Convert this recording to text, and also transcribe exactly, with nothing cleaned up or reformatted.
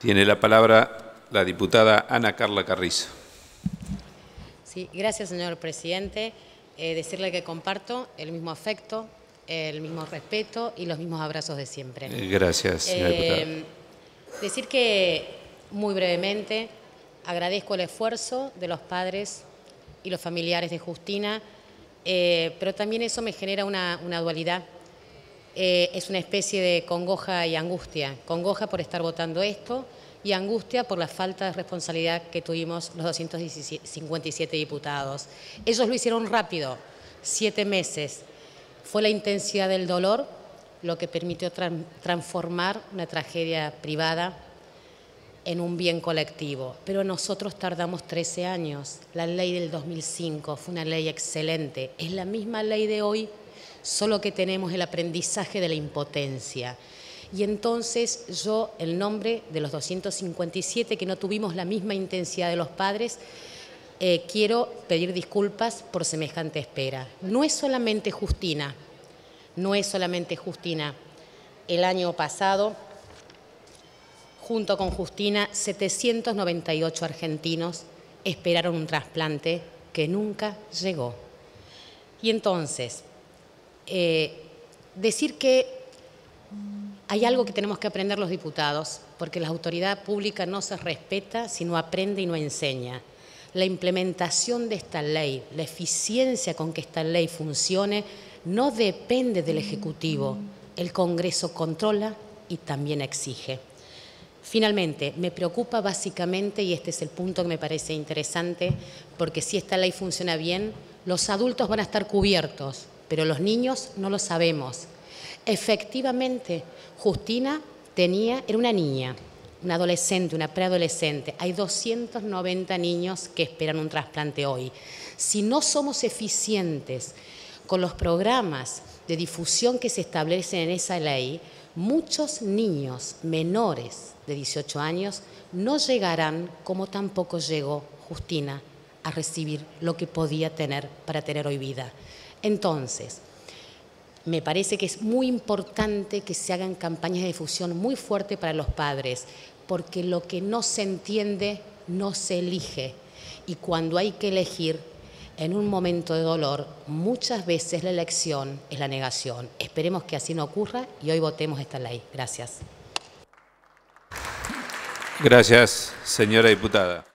Tiene la palabra la diputada Ana Carla Carrizo. Sí, gracias, señor presidente. Eh, decirle que comparto el mismo afecto, el mismo respeto y los mismos abrazos de siempre. Gracias, señora diputada. Eh, decir que, muy brevemente, agradezco el esfuerzo de los padres y los familiares de Justina, eh, pero también eso me genera una, una dualidad. Eh, es una especie de congoja y angustia. Congoja por estar votando esto y angustia por la falta de responsabilidad que tuvimos los doscientos cincuenta y siete diputados. Ellos lo hicieron rápido, siete meses. Fue la intensidad del dolor lo que permitió tra transformar una tragedia privada en un bien colectivo. Pero nosotros tardamos trece años. La ley del dos mil cinco fue una ley excelente. Es la misma ley de hoy, solo que tenemos el aprendizaje de la impotencia. Y entonces yo, en nombre de los doscientos cincuenta y siete, que no tuvimos la misma intensidad de los padres, eh, quiero pedir disculpas por semejante espera. No es solamente Justina, no es solamente Justina. El año pasado, junto con Justina, setecientos noventa y ocho argentinos esperaron un trasplante que nunca llegó. Y entonces, Eh, decir que hay algo que tenemos que aprender los diputados, porque la autoridad pública no se respeta si no aprende y no enseña. La implementación de esta ley, la eficiencia con que esta ley funcione, no depende del Ejecutivo. El Congreso controla y también exige. Finalmente, me preocupa básicamente, y este es el punto que me parece interesante, porque si esta ley funciona bien, los adultos van a estar cubiertos, pero los niños no lo sabemos. Efectivamente, Justina tenía, era una niña, una adolescente, una preadolescente. Hay doscientos noventa niños que esperan un trasplante hoy. Si no somos eficientes con los programas de difusión que se establecen en esa ley, muchos niños menores de dieciocho años no llegarán, como tampoco llegó Justina, a recibir lo que podía tener para tener hoy vida. Entonces, me parece que es muy importante que se hagan campañas de difusión muy fuertes para los padres, porque lo que no se entiende no se elige. Y cuando hay que elegir, en un momento de dolor, muchas veces la elección es la negación. Esperemos que así no ocurra y hoy votemos esta ley. Gracias. Gracias, señora diputada.